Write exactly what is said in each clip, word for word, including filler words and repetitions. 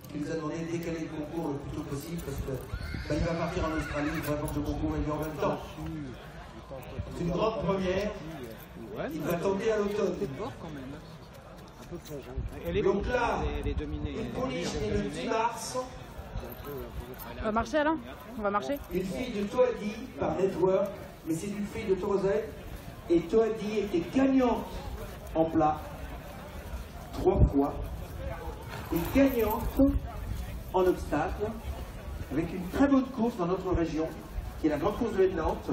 qui nous a demandé de décaler le concours le plus tôt possible parce que bah, il va partir en Australie, il va voir le concours et en même temps. C'est une grande première. Il va tenter à l'automne. Donc là, une pouliche née le dix mars. On va marcher Alain? On va marcher? Une fille de Toadi par Network, mais c'est une fille de Torozet. Et Toadi était gagnante en plat trois fois et gagnante en obstacle avec une très bonne course dans notre région qui est la grande course de Nantes.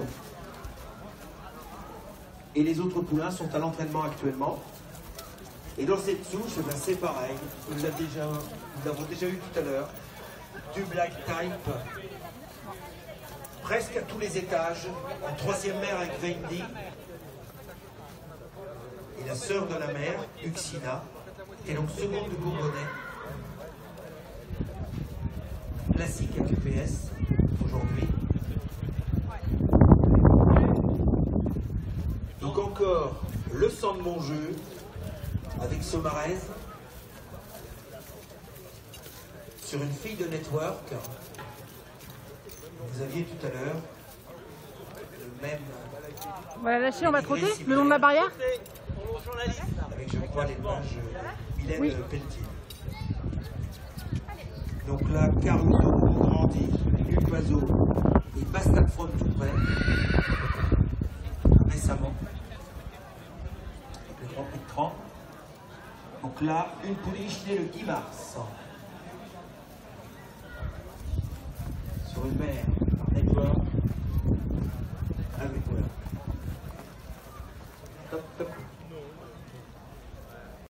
Et les autres poulains sont à l'entraînement actuellement. Et dans cette souche, ben c'est pareil. Nous l'avons déjà, nous l'avons déjà eu tout à l'heure. Du black type, presque à tous les étages. En troisième mère avec Vendi. Et la sœur de la mère, Uxina, qui est donc seconde de Bourbonnais. Classique à Q P S aujourd'hui. Donc encore le sang de mon jeu avec Somarez sur une fille de Network. Vous aviez tout à l'heure le même. On va la lâcher, on va trotter le long de la barrière. Avec, je crois, l'élevage Mylène oui. Pelletier. Donc là, Caruso grandit, Luc Oiseau et Bastard Front tout près, récemment, avec le Grand Prix de Cran. Donc là, une pouliche née le dix mars.